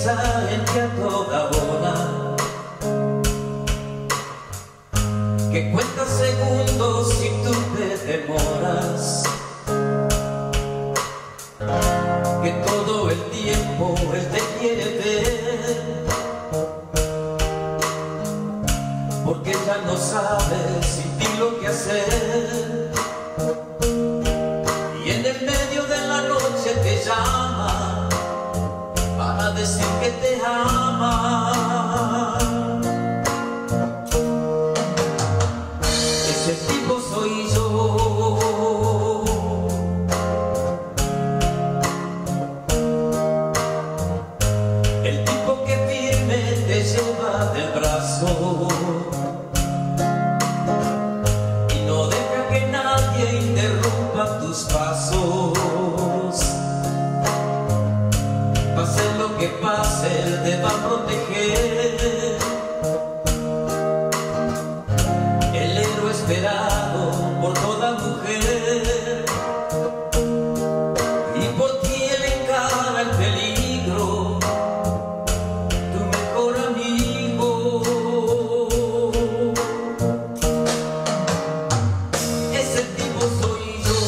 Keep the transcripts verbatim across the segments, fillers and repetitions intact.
piensa en ti a toda hora, que cuenta segundos si tú te demoras, que todo el tiempo él te quiere ver, porque ya no sabes sin ti lo que hacer, y en el medio de la noche te llama para decir que te ama. Ese tipo soy yo, el tipo que firme te lleva del brazo y no deja que nadie interrumpa tus pasos. Pase lo que pase, él te va a proteger, el héroe esperado por toda mujer, y por ti él encara el peligro, tu mejor amigo. Ese tipo soy yo,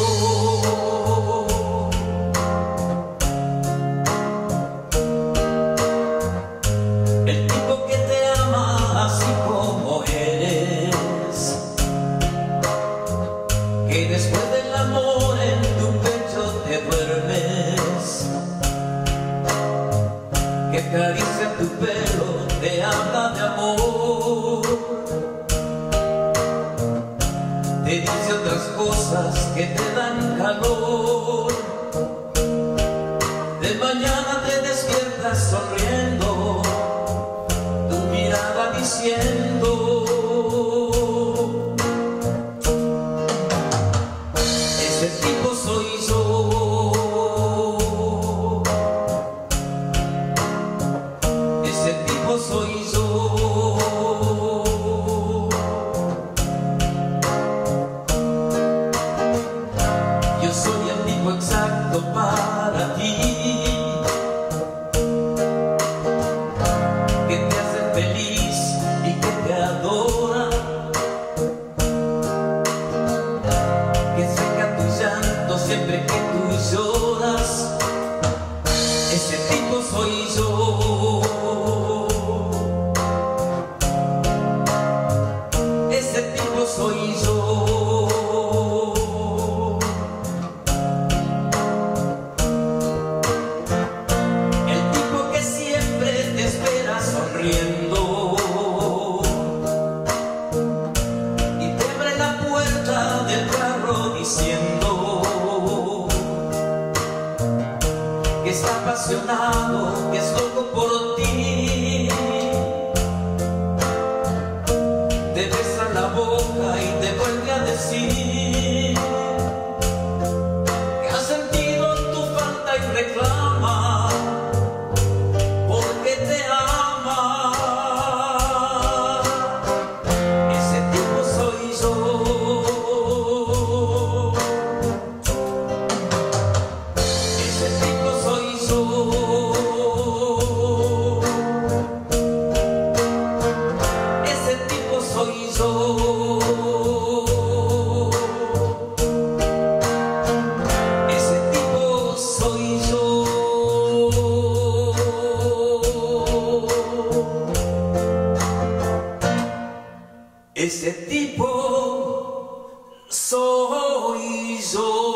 el tipo que te ama así como eres, que después del amor en tu pecho te duermes, que acaricia tu pelo, te habla de amor, te dice otras cosas que te dan calor, de mañana te despiertas sonriendo, tu mirada diciendo: ese tipo soy yo, ese tipo soy yo. Yo soy el tipo exacto para ti, que te hace feliz y que te adora, que seca tu llanto siempre que tú lloras. Ese tipo soy yo, ese tipo soy yo. El tipo que siempre te espera sonriendo y te abre la puerta del carro diciendo que está apasionado, que es loco por ti, te besa la boca y te vuelve a decir que ha sentido tu falta y reclama porque te ama. Ese tipo soy yo, ese tipo soy yo, ese tipo soy yo, ese tipo soy yo. Ese tipo soy yo.